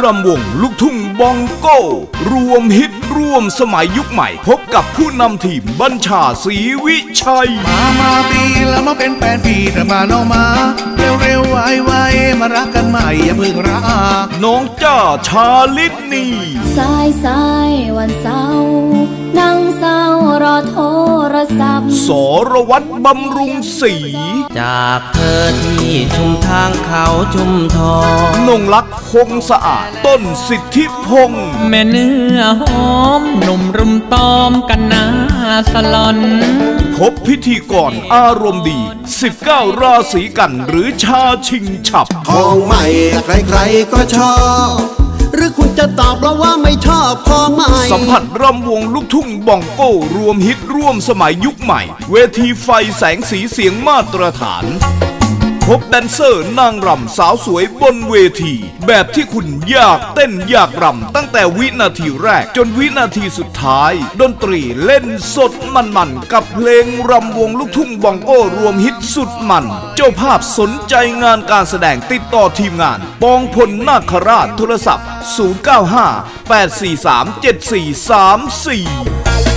รำวงลูกทุ่งบองโก้รวมฮิตร่วมสมัยยุคใหม่พบกับผู้นำทีมบัญชาศรีวิชัยมาปีแล้วมาเป็นแฟนพี่แต่มาน้องมาเร็วไวมารักกันใหม่อย่าเพิ่งรักน้องจ้าชาลินีสายวันเสาร์นั่งเศร้ารอโทรศัพท์สรวัตรบำรุงศรีจากเธอที่ชุมทางเขาชุมทองนงลักษ์คงสะอาดต้นสิทธิพงษ์แม่เนื้อหอมหนุ่มรุมตอมกันนาสลอนพบพิธีกรอารมณ์ดี19ราศีกันหรือชาชิงฉับของใหม่ใครๆก็ชอบหรือคุณจะตอบเราว่าไม่ชอบของใหม่สัมผัสรำวงลูกทุ่งบองโก้รวมฮิตร่วมสมัยยุคใหม่เวทีไฟแสงสีเสียงมาตรฐานพบแดนเซอร์นางรำสาวสวยบนเวทีแบบที่คุณอยากเต้นอยากรำตั้งแต่วินาทีแรกจนวินาทีสุดท้ายดนตรีเล่นสดมันกับเพลงรำวงลูกทุ่งบองโก้รวมฮิตสุดมันเจ้าภาพสนใจงานการแสดงติดต่อทีมงานปองพลนาคราชโทรศัพท์095 843 7434